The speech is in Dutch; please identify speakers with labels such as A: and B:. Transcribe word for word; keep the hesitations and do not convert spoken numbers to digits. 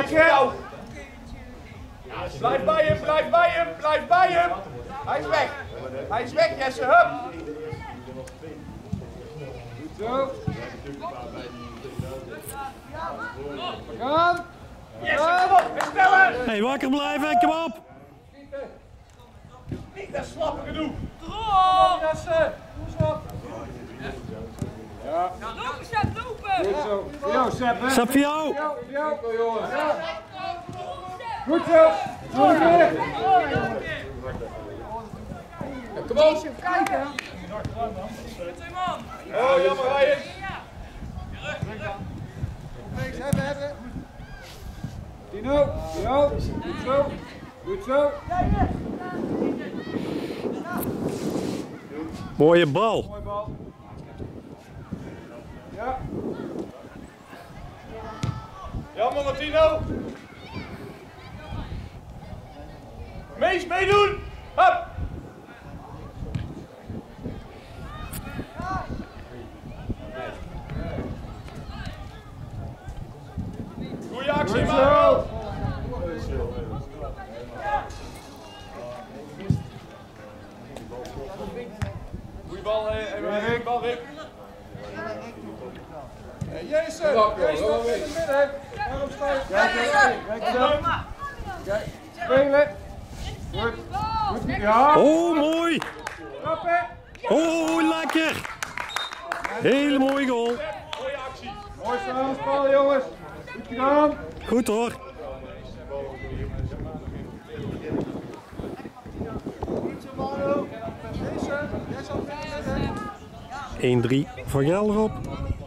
A: Blijf bij hem, blijf bij hem, blijf bij hem. Hij is weg. Hij is weg, Jesse, hup.
B: Zo. Gaan.
A: Jesse, kom op, herstellen.
C: Hey, wakker blijven, kom op.
A: Niet dat slappe gedoe.
B: Kom, Jesse. Kom op. Ja.
D: Lopen, Seb, lopen!
B: Goed zo. Voor jou, Seb, hè?
C: Seb, voor jou.
B: Voor jou, voor jou, jongens. Goed zo. Zo weer. Kom op. Kijken.
A: Oh, jammer, Ryan.
B: Niks hebben, hebben. Tino, Tino. Goed zo. Goed zo.
C: Mooie bal.
B: Mooi bal. Ja.
A: Jammer, Martino. Mees, meedoen. Hup. Goeie actie,
B: Goed
A: man.
B: zo.
A: Goeie bal, Rick. Bal, Rick.
B: Jezus. Jezus, in het midden. Waarom sta je? Kijk eens. Kijk eens op. Kijk. Spelen. Goed. Goed. Ja.
C: Oh, mooi.
B: Trappen.
C: Oh, lekker. Hele mooie goal.
A: Goeie actie.
B: Mooi samenspel, jongens. Goed gedaan.
C: Goed hoor. één drie voor Gelderop.